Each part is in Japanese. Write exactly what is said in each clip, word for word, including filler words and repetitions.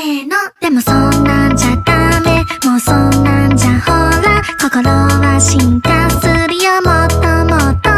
ーの。でもそんなんじゃダメ、もうそんなんじゃほら心は進化するよもっともっと。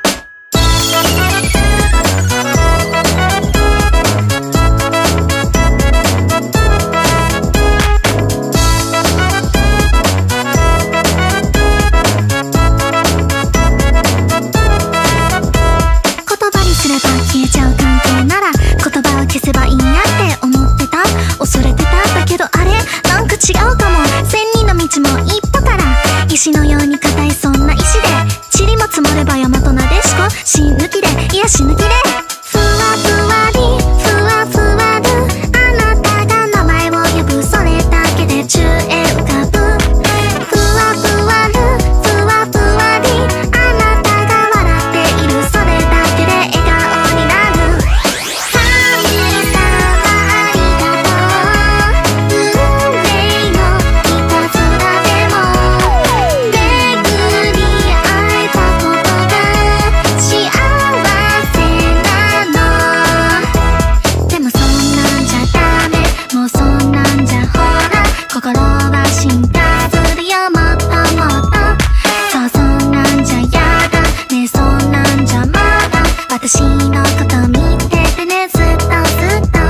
消えちゃう関係なら言葉を消せばいいやって思ってた、恐れてた。だけどあれなんか違うかも。千人の道も一歩から石のように硬いそんな石で塵も積もれば大和なでしこ。死抜きでいや死抜きでふわふわりふわふわるあなたが名前を呼ぶそれだけで宙へ浮かぶ。ふわふわるふわふわりあなたが笑っているそれだけで笑顔になる。神様ありがとう。運命のいたずらでも巡り会えたことが幸せなの。でもそんなんじゃダメ、もうそんなんじゃほら心は進化するよもっともっと。そうそんなんじゃやだね、そんなんじゃまだ私のこと見ててねずっとずっと。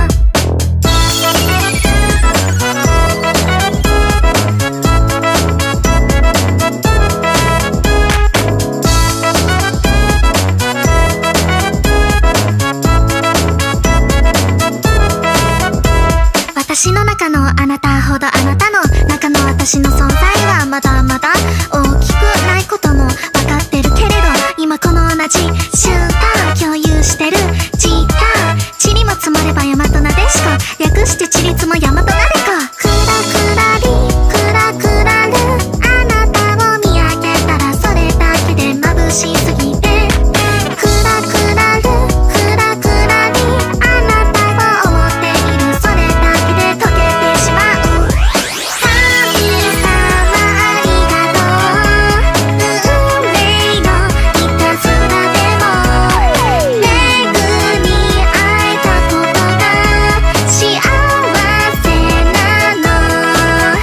私の中のあなたほどあなたの中の私の存在はまだまだ大きくないことも分かってるけれど、今この同じ瞬間共有してる時間。塵も積もれば大和なでしこ、略して塵積も大和なでこ。クラクラリクラクラルあなたを見上げたらそれだけで眩しすぎて。クラクラルクラクラリあなたを思っているそれだけで溶けてしまう。神様ありがとう。運命のいたずらでも巡り会えたことが幸せなの。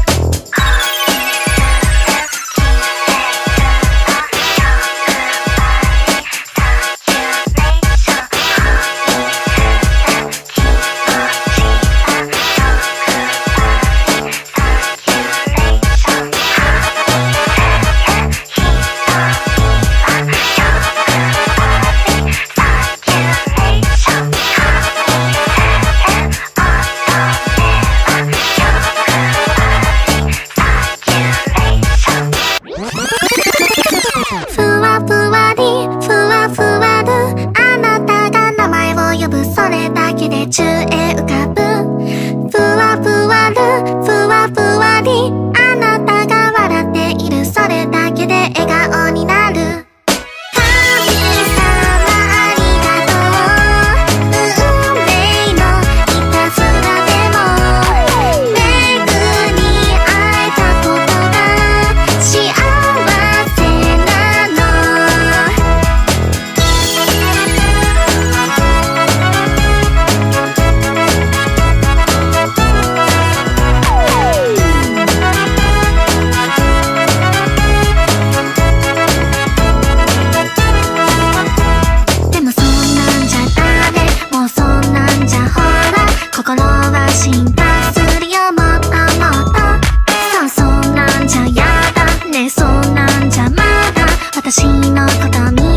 ふわふわりふわふわるあなたが名前を呼ぶそれだけで宙へ浮かぶ。ふわふわるふわふわりあなたが笑っているそれだけで笑顔になる。神様ありがとう。運命のいたずらでも巡り会えたことが幸せなの。でもそんなんじゃダメ、もうそんなんじゃほら心は進化するよもっともっと。そうそんなんじゃやだね、そんなんじゃまだ私のこと見